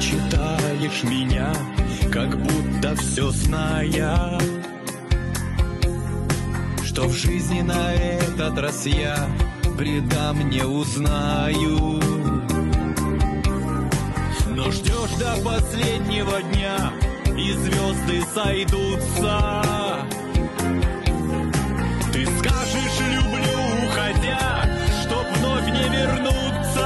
читаешь меня, как будто все зная, что в жизни на этот раз я предам не узнаю. Но ждешь до последнего дня, и звезды сойдутся. Ты скажешь «люблю», уходя, чтоб вновь не вернуться.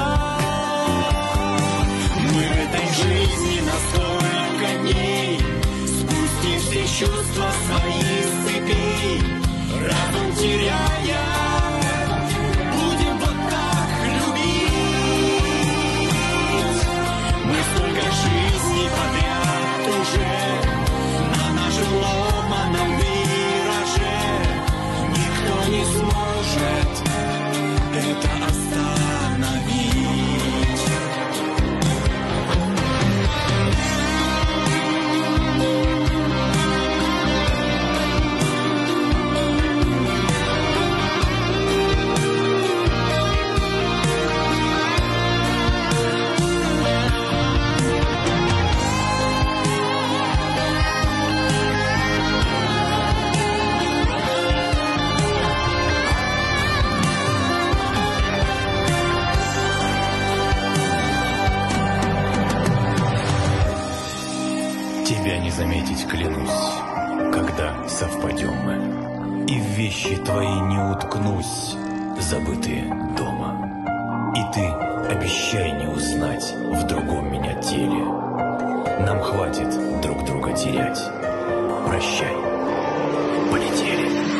Мы в этой жизни на столько дней спустим все чувства свои с цепей, разум теряя, будем вот так любить. Мы столько жизней подряд уже на нашем ломаном вираже, никто не сможет это остановить. Тебя не заметить, клянусь, когда совпадем мы, и в вещи твои не уткнусь, забытые дома. И ты обещай не узнать в другом меня теле. Нам хватит друг друга терять. Прощай, полетели.